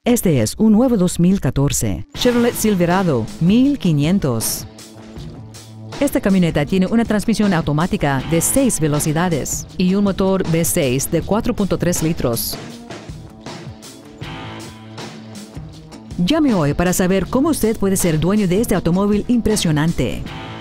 Este es un nuevo 2014 Chevrolet Silverado 1500. Esta camioneta tiene una transmisión automática de 6 velocidades y un motor V6 de 4.3 litros. Llame hoy para saber cómo usted puede ser dueño de este automóvil impresionante.